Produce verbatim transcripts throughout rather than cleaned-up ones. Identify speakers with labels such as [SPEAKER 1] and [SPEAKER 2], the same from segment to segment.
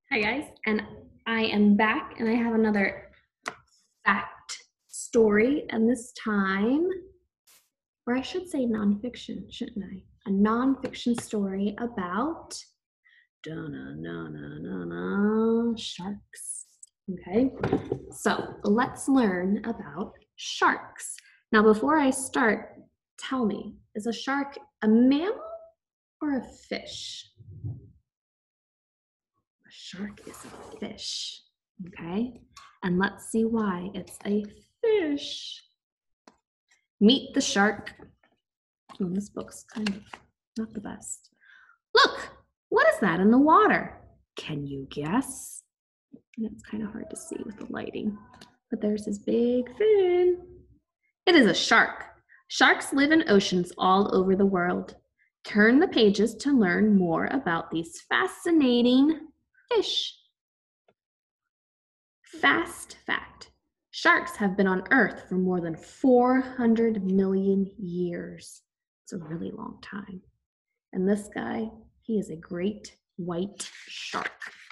[SPEAKER 1] Hi guys, and I am back and I have another fact story, and this time, or I should say nonfiction, shouldn't I? A nonfiction story about sharks. Okay, so let's learn about sharks. Now before I start, tell me, is a shark a mammal or a fish? A shark is a fish, okay? And let's see why it's a fish. Meet the shark. Oh, this book's kind of not the best. Look, what is that in the water? Can you guess? It's kind of hard to see with the lighting, but there's his big fin. It is a shark. Sharks live in oceans all over the world. Turn the pages to learn more about these fascinating fish. Fast fact. Sharks have been on Earth for more than four hundred million years. It's a really long time. And this guy, he is a great white shark.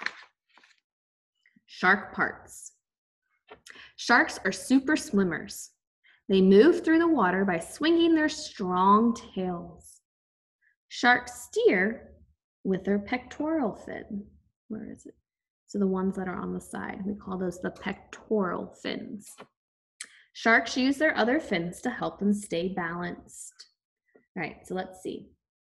[SPEAKER 1] Shark parts. Sharks are super swimmers. They move through the water by swinging their strong tails. Sharks steer with their pectoral fin. Where is it? So the ones that are on the side, we call those the pectoral fins. Sharks use their other fins to help them stay balanced. All right, so let's see.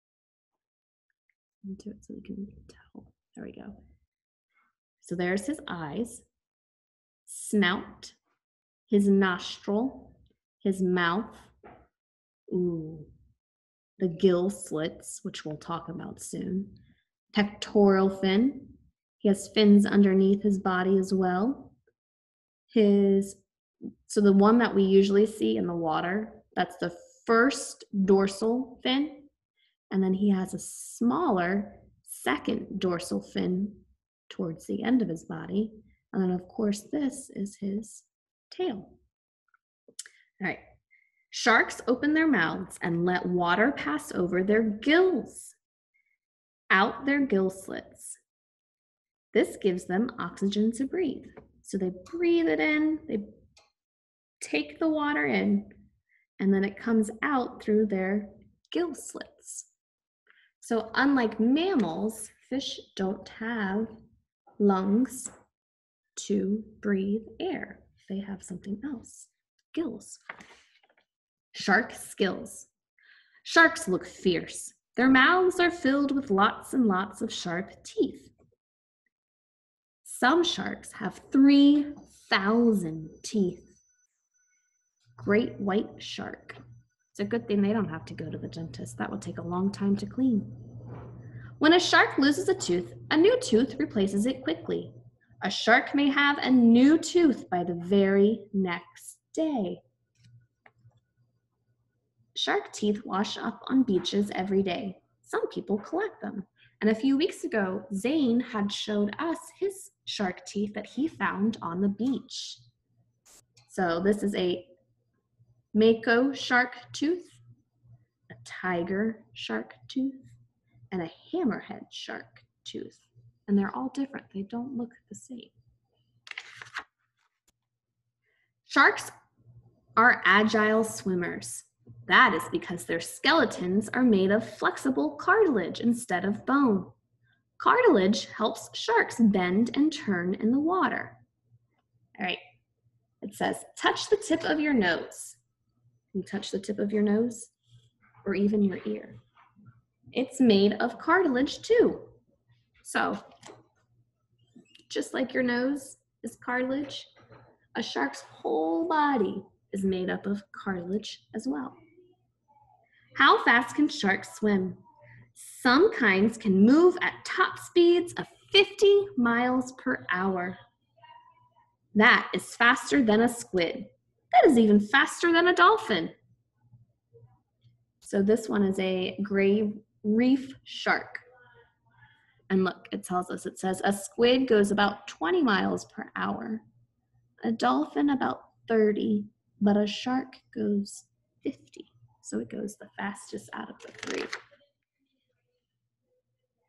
[SPEAKER 1] Into it so we can tell. There we go. So there's his eyes, snout, his nostril, his mouth, ooh, the gill slits, which we'll talk about soon, pectoral fin. He has fins underneath his body as well. His, so the one that we usually see in the water, that's the first dorsal fin. And then he has a smaller second dorsal fin towards the end of his body. And then of course, this is his tail. All right. Sharks open their mouths and let water pass over their gills, out their gill slits. This gives them oxygen to breathe. So they breathe it in, they take the water in, and then it comes out through their gill slits. So unlike mammals, fish don't have lungs to breathe air. They have something else, gills. Shark skills. Sharks look fierce. Their mouths are filled with lots and lots of sharp teeth. Some sharks have three thousand teeth. Great white shark. It's a good thing they don't have to go to the dentist. That would take a long time to clean. When a shark loses a tooth, a new tooth replaces it quickly. A shark may have a new tooth by the very next day. Shark teeth wash up on beaches every day. Some people collect them. And a few weeks ago, Zane had showed us his shark teeth that he found on the beach. So this is a mako shark tooth, a tiger shark tooth, and a hammerhead shark tooth. And they're all different. They don't look the same. Sharks are agile swimmers. That is because their skeletons are made of flexible cartilage instead of bone. Cartilage helps sharks bend and turn in the water. All right, it says, touch the tip of your nose. Can you touch the tip of your nose? Or even your ear? It's made of cartilage too. So, just like your nose is cartilage, a shark's whole body is made up of cartilage as well. How fast can sharks swim? Some kinds can move at top speeds of fifty miles per hour. That is faster than a squid. That is even faster than a dolphin. So this one is a gray reef shark. And look, it tells us, it says a squid goes about twenty miles per hour, a dolphin about thirty, but a shark goes fifty. So it goes the fastest out of the three.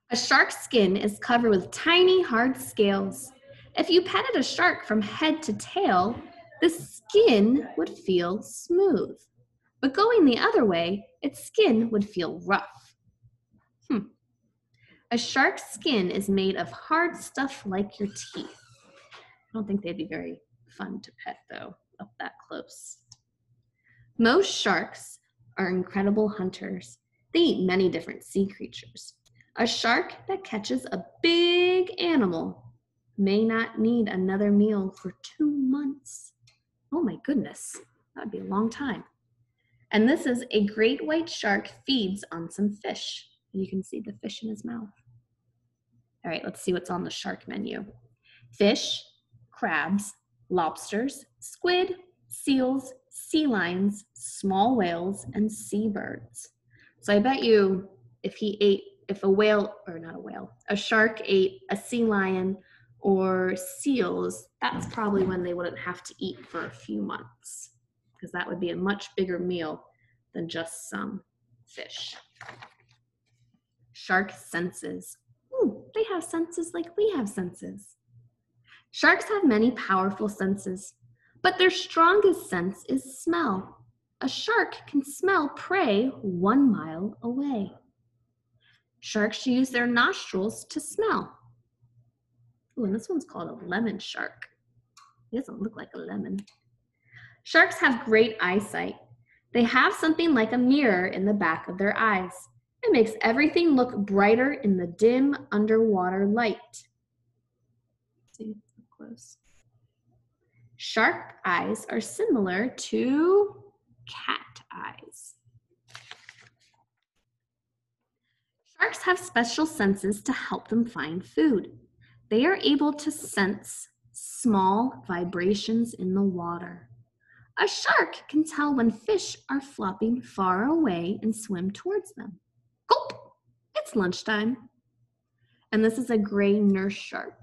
[SPEAKER 1] A shark's skin is covered with tiny, hard scales. If you petted a shark from head to tail, the skin would feel smooth. But going the other way, its skin would feel rough. Hmm. A shark's skin is made of hard stuff like your teeth. I don't think they'd be very fun to pet, though, up that close. Most sharks are incredible hunters. They eat many different sea creatures. A shark that catches a big animal may not need another meal for two months. Oh my goodness, that would be a long time. And this is a great white shark feeds on some fish. You can see the fish in his mouth. All right, let's see what's on the shark menu. Fish, crabs, lobsters, squid, seals, sea lions, small whales, and seabirds. So I bet you if he ate, if a whale, or not a whale, a shark ate a sea lion or seals, that's probably when they wouldn't have to eat for a few months, because that would be a much bigger meal than just some fish. Shark senses. Ooh, they have senses like we have senses. Sharks have many powerful senses, but their strongest sense is smell. A shark can smell prey one mile away. Sharks use their nostrils to smell. Ooh, and this one's called a lemon shark. It doesn't look like a lemon. Sharks have great eyesight. They have something like a mirror in the back of their eyes. It makes everything look brighter in the dim underwater light. See, close. Shark eyes are similar to cat eyes. Sharks have special senses to help them find food. They are able to sense small vibrations in the water. A shark can tell when fish are flopping far away and swim towards them. Gulp! It's lunchtime. And this is a gray nurse shark.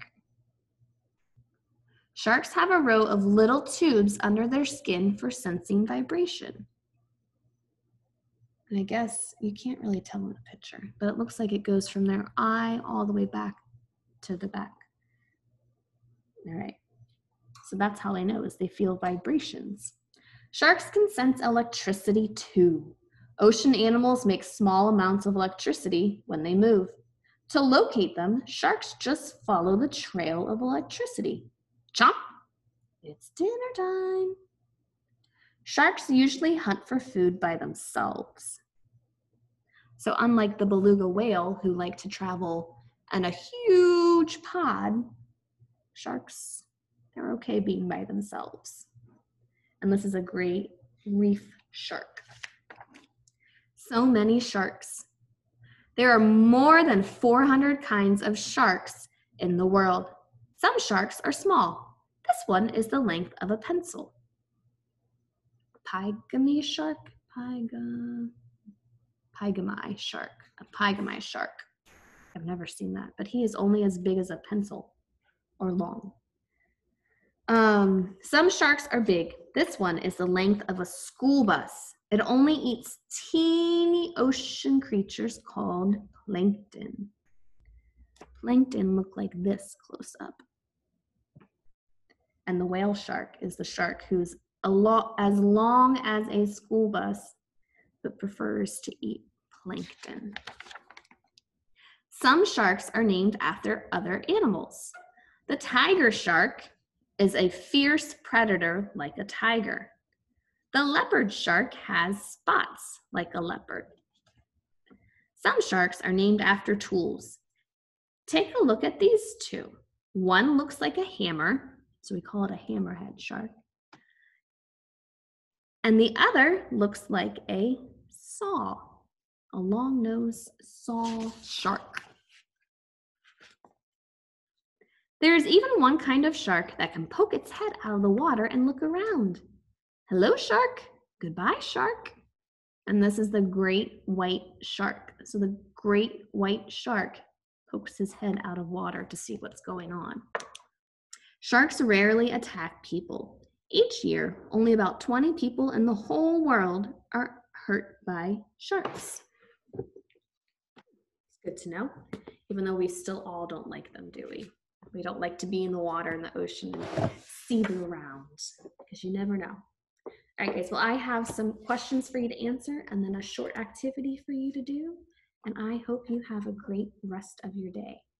[SPEAKER 1] Sharks have a row of little tubes under their skin for sensing vibration. And I guess you can't really tell in the picture, but it looks like it goes from their eye all the way back to the back. All right, so that's how they know, is they feel vibrations. Sharks can sense electricity too. Ocean animals make small amounts of electricity when they move. To locate them, sharks just follow the trail of electricity. Chomp! It's dinner time. Sharks usually hunt for food by themselves. So unlike the beluga whale, who like to travel in a huge pod, sharks, they're okay being by themselves. And this is a great reef shark. So many sharks. There are more than four hundred kinds of sharks in the world. Some sharks are small. This one is the length of a pencil. Pygamy shark? Pyga... Pygamy shark. A pygamy shark. I've never seen that, but he is only as big as a pencil or long. Um, some sharks are big. This one is the length of a school bus. It only eats teeny ocean creatures called plankton. Plankton look like this close up. And the whale shark is the shark who's a lot as long as a school bus, but prefers to eat plankton. Some sharks are named after other animals. The tiger shark is a fierce predator like a tiger. The leopard shark has spots like a leopard. Some sharks are named after tools. Take a look at these two. One looks like a hammer, so we call it a hammerhead shark. And the other looks like a saw, a long-nosed saw shark. There's even one kind of shark that can poke its head out of the water and look around. Hello, shark. Goodbye, shark. And this is the great white shark. So the great white shark pokes his head out of water to see what's going on. Sharks rarely attack people. Each year, only about twenty people in the whole world are hurt by sharks. Let's Good to know. Even though we still all don't like them, do we? We don't like to be in the water in the ocean and see them around because you never know. All right, guys. Well, I have some questions for you to answer and then a short activity for you to do. And I hope you have a great rest of your day.